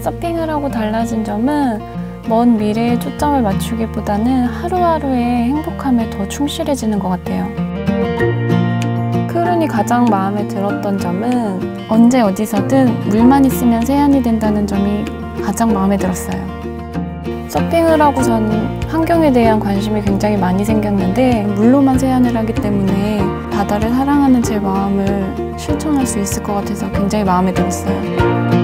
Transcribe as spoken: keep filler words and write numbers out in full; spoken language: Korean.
서핑을 하고 달라진 점은 먼 미래에 초점을 맞추기보다는 하루하루의 행복함에 더 충실해지는 것 같아요. 크룬이 가장 마음에 들었던 점은 언제 어디서든 물만 있으면 세안이 된다는 점이 가장 마음에 들었어요. 서핑을 하고선 환경에 대한 관심이 굉장히 많이 생겼는데 물로만 세안을 하기 때문에 바다를 사랑하는 제 마음을 실천할 수 있을 것 같아서 굉장히 마음에 들었어요.